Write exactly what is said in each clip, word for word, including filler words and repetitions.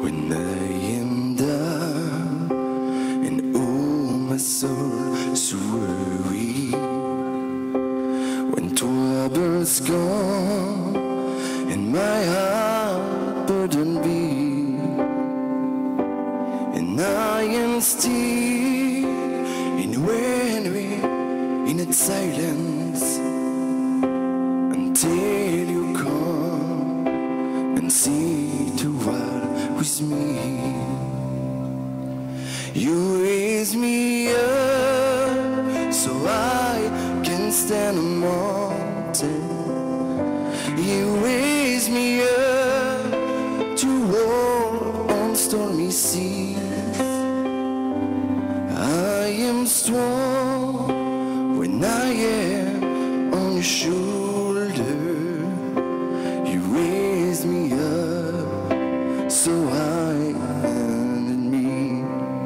when I am down and oh my soul so weary, when troubles come and my heart burdened be, and I am still in weary in its silence until you come and sit a while with me. You raise me up so I can stand a mountain. You raise me up to walk on stormy seas. I am strong when I am on your shoulder. You raise me up so I can me.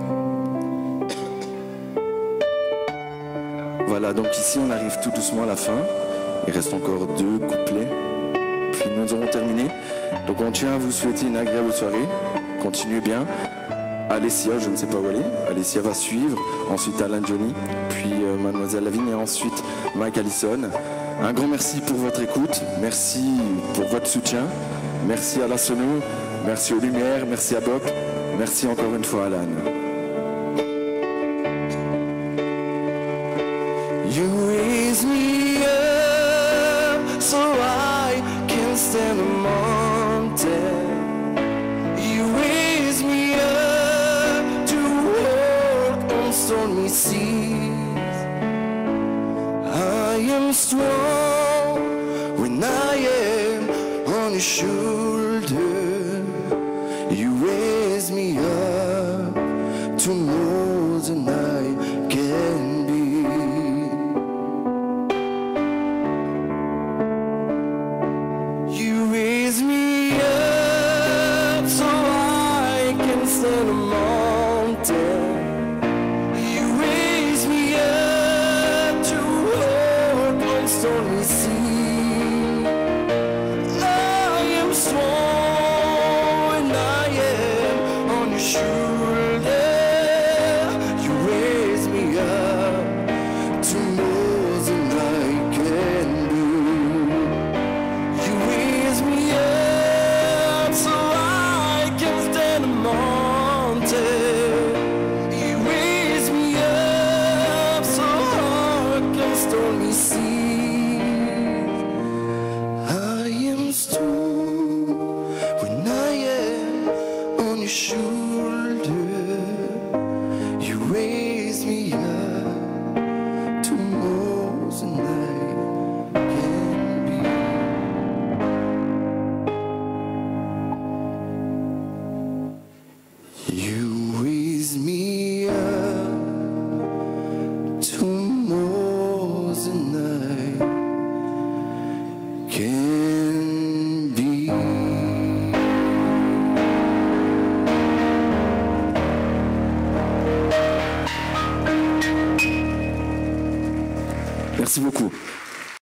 Voilà, donc ici on arrive tout doucement à la fin. Il reste encore deux couplets, puis nous aurons terminé. Donc on tient à vous souhaiter une agréable soirée. Continuez bien. Alessia, je ne sais pas où elle est. Alessia va suivre, ensuite Alan Johnny, puis euh, Mademoiselle Lavigne et ensuite Mike Allison. Un grand merci pour votre écoute, merci pour votre soutien, merci à la sono, merci aux lumières, merci à Bob, merci encore une fois Alan. You raise me up so I can stand the mountain. You raise me up to walk on stormy seas. I am strong when I am on your shoulder. You raise me up to more than I can be. You raise me up so I can stand a mountain. You raise me up to walk on stormy sea. I am strong when I am on your shoulder. You raise me up to more than I can do. You raise me up so I can stand a mountain. You raise me up so I can stormy seas. I am strong when I am on your shoulder. You raise me up to more than I can be. You raise me up to more than I can be. Merci beaucoup.